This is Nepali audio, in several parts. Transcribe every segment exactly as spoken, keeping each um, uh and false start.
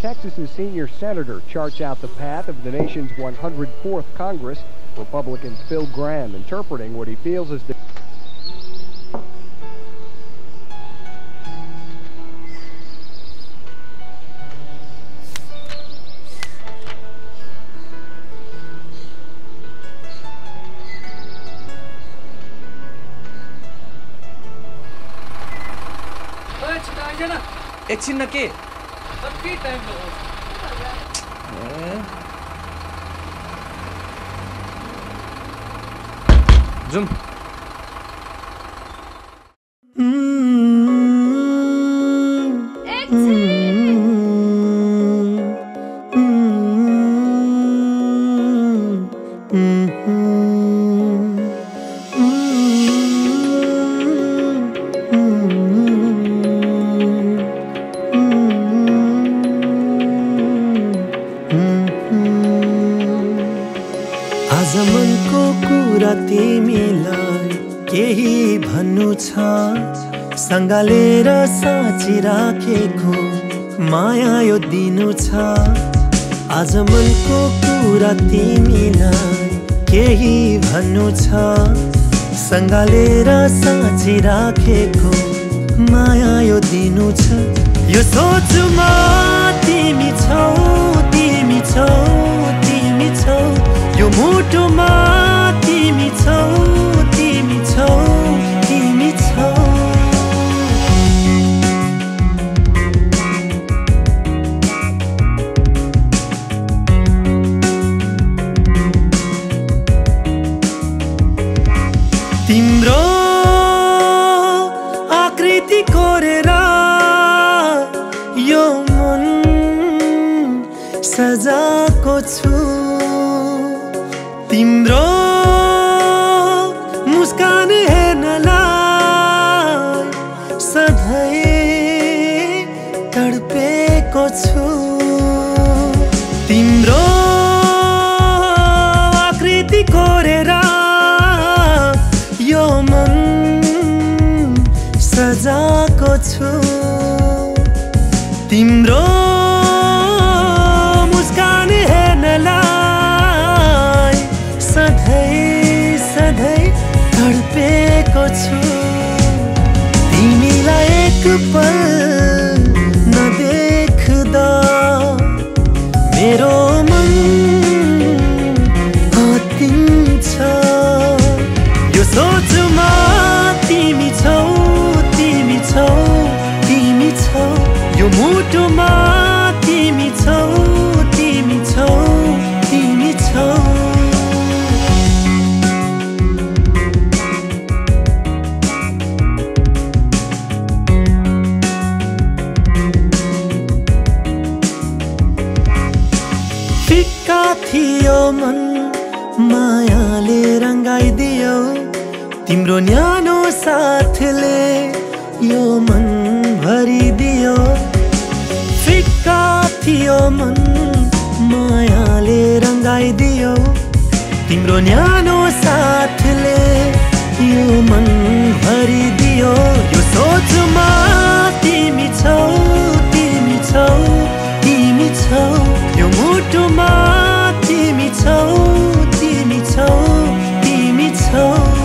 Texas's senior senator charts out the path of the nation's one hundred fourth Congress. Republican Phil Gramm interpreting what he feels is the एकछिन न के कति टाइम लगाउँछ जुम आज मनको कुरा तिमीलाई केही भन्नु छ सँगालेर साँची राखेको माया यो दिनु छ आज मनको कुरा तिमीलाई केही भन्नु छ सँगालेर साँची राखेको माया यो दिनु छ यो सोचमा तिमी छौ तिमी छौ तिमी छौ यो मुटुमा तिमी छौ तिमी छौ तिमी छौ तिम्रो आकृति कोरेर यो मन सजाको छु तिम्रो मुस्कान हेर्नलाई सधैँ तडपेको छु तिम्रो आकृति कोरेर यो मन सजाको छु तिम्रो मुस्कान हेर्नलाई सधैँ सधैँ तडपेको छु तिमीलाई एक पल नदेख्दा मेरो मन हतिन्छ यो सोचमा तिमी छौ तिमी छौ तिमी छौ यो मुटुमा तिमी छौ तिमी छौ तिमी छौ फिक्का थियो मन मायाले रंगाइदियो तिम्रो न्यानो साथले यो मन भरिदियो फिक्का थियो मन मायाले रंगाइदियो तिम्रो न्यानो साथले यो मन भरिदियो यो सोचमा तिमी छौ तिमी छौ तिमी छौ यो मुटुमा तिमी छौ तिमी छौ तिमी छौ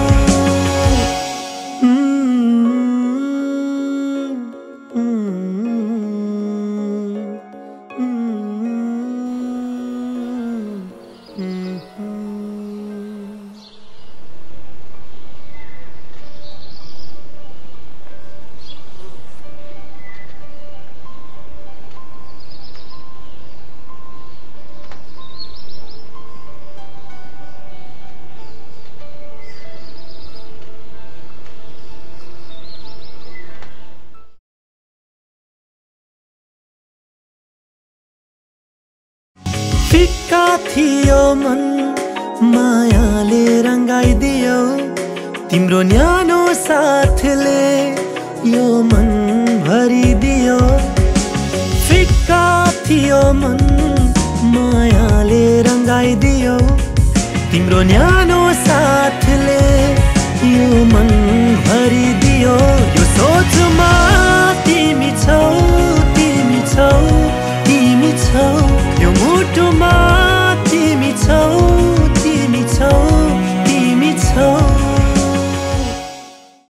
फिक्का थियो मन मायाले रंगाइदियो तिम्रो न्यानो साथले यो मन भरिदियो फिक्का थियो मन मायाले रंगाइदियो तिम्रो न्यानो साथले यो मन भरिदियो